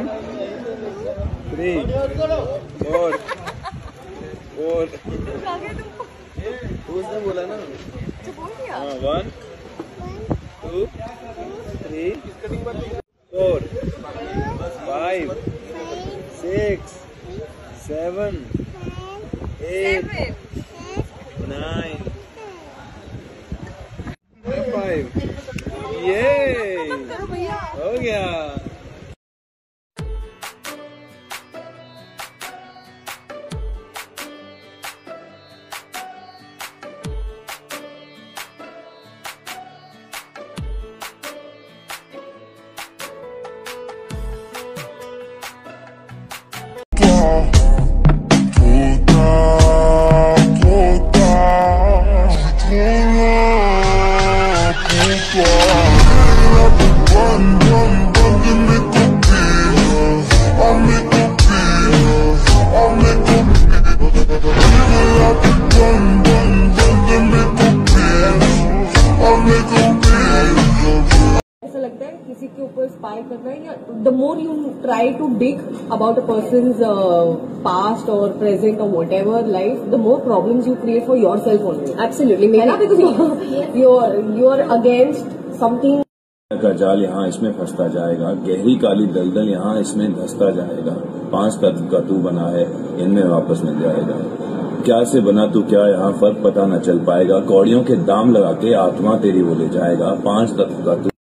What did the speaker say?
3 4 उसने बोला ना 1 2 3 4 5 6 7 8 9 5 ये हो गया। ऐसा लगता है किसी के ऊपर स्पाई करना है, या the more you try to dig about a person's past और प्रेजेंट और वट एवर लाइफ, the more problems you create for yourself only. Absolutely, है ना, because you are against something. का जाल यहाँ इसमें फंसता जाएगा, गहरी काली दलदल यहाँ इसमें धंसता जाएगा। 5 तत्व का तू बना है, इनमें वापस मिल जाएगा। क्या से बना तू क्या, यहाँ फर्क पता न चल पाएगा। कौड़ियों के दाम लगा के आत्मा तेरी वो ले जाएगा। 5 तत्व का तू